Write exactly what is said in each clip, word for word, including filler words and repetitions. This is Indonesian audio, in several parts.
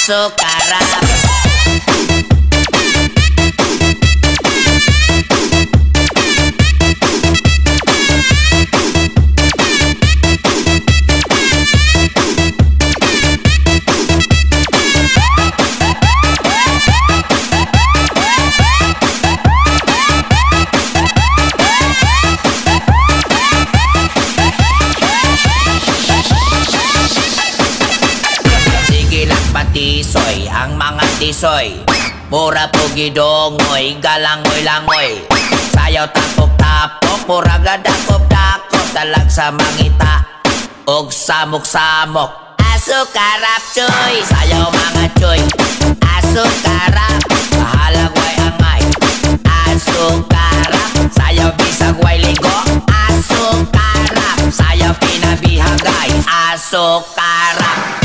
Asuk karap. Tisoy, ang mga tisoy, mura pugi dongoy, galangoy-langoy, sayaw tapok-tapok, mura gadakop-dakop, talag sa mangita, og samok-samok. Asuk karap choy, sayaw mga choy, asuk karap, mahalagway angay. Asuk karap, sayaw bisagway ligo, asuk karap, sayaw pinabihagay, asuk karap.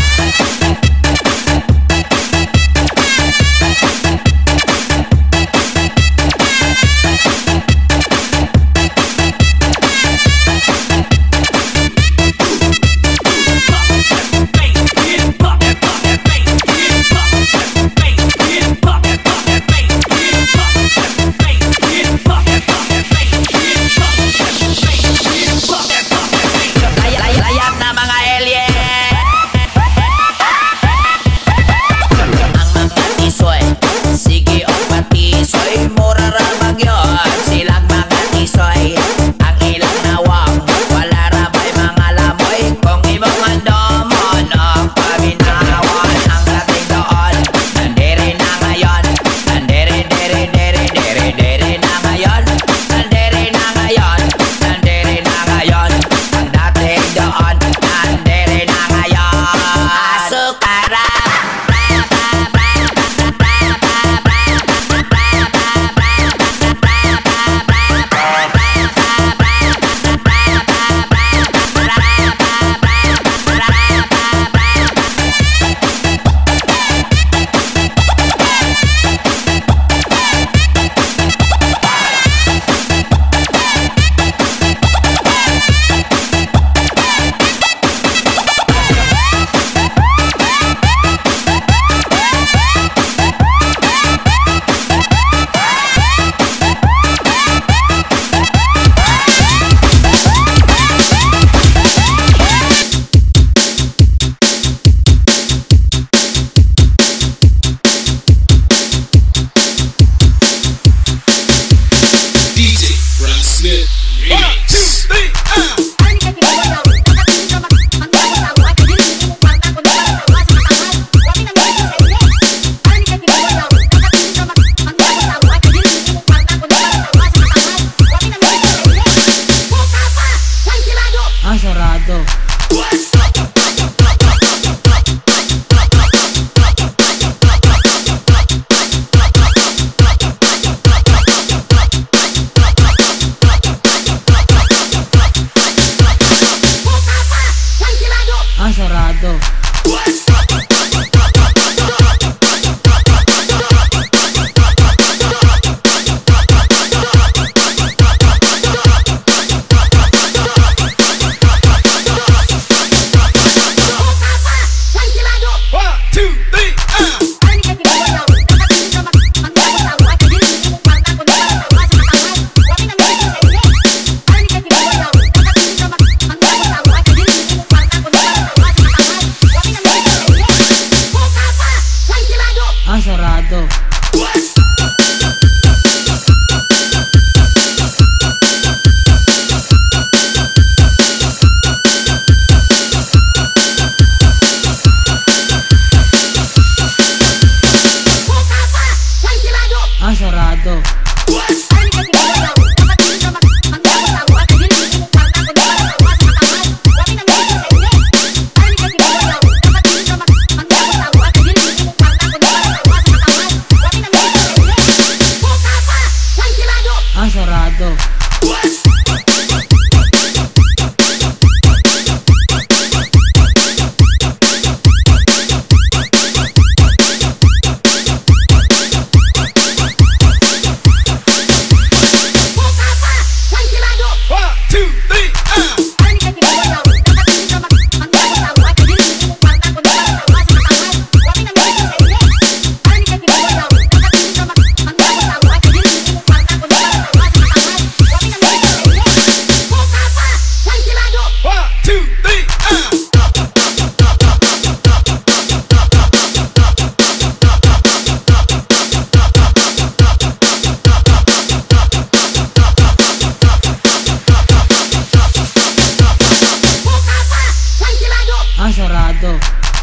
sarado.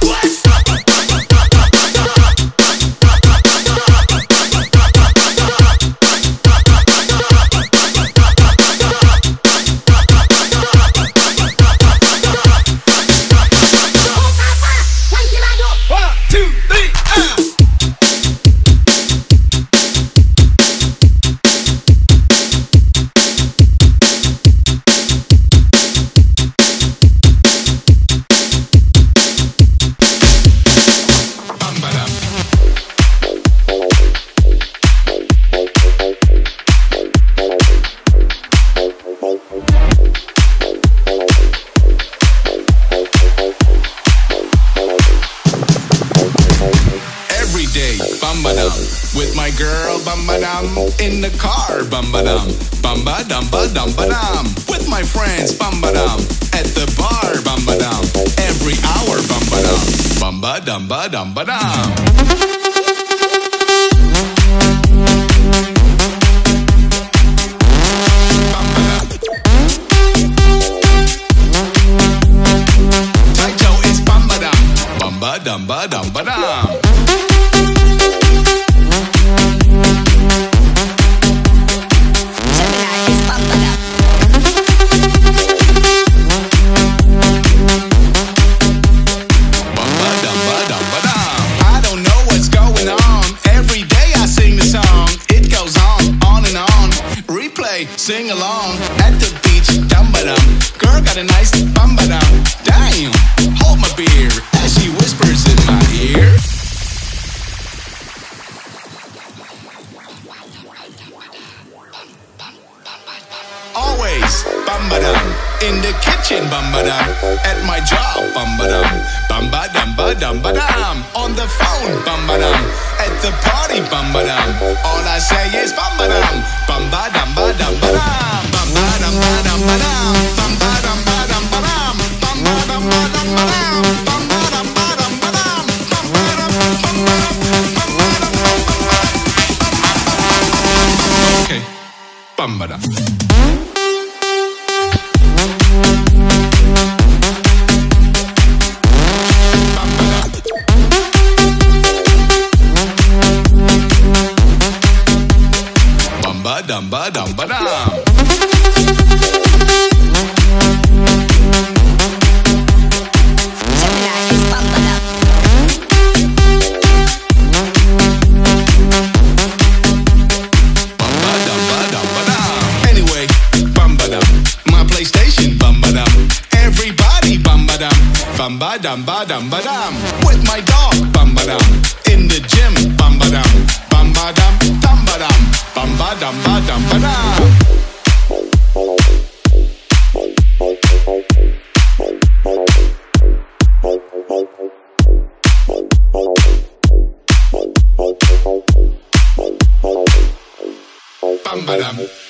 With my girl, bum-ba-dum, in the car, bum-ba-dum, bum-ba-dum-ba-dum-ba-dum. With my friends, bum-ba-dum, at the bar, bum-ba-dum, every hour, bum-ba-dum, bum-ba-dum-ba-dum-ba-dum. Taito is bum-ba-dum, bum-ba-dum-ba-dum-ba-dum. Sing along at the beach, dum-ba-dum. Girl got a nice bum-ba-dum. Damn, hold my beer as she whispers in my ear. Always bum-ba-dum, in the kitchen, bum-ba-dum, at my job, bum-ba-dum, bum-ba-dum-ba-dum-ba-dum, on the phone, bum-ba-dum, at the party, bum-ba-dum. All I say is bum-ba-dum, bum-ba-dum-ba-dum-ba-dum, bum-ba-dum-ba-dum-ba-dum, bum-ba-dum-ba-dum-ba-dum, bum-ba-dum-ba-dum-ba-dum, bum-ba-dum-ba-dum-ba-dum, bum-ba-dum-ba-dum-ba-dum. Okay, bum-ba-dum. Bum-ba-dum-ba-dum-ba-dum. Anyway, bum-ba-dum, my PlayStation, bum-ba-dum, everybody, bum-ba-dum, bum-ba-dum-ba-dum-ba-dum, with my dog, bum-ba-dum, in the gym, bum-ba-dum, bum-ba-dum, dum-ba-dum, bum-ba-dum-ba-dum-ba-dum. Bum-ba-dum.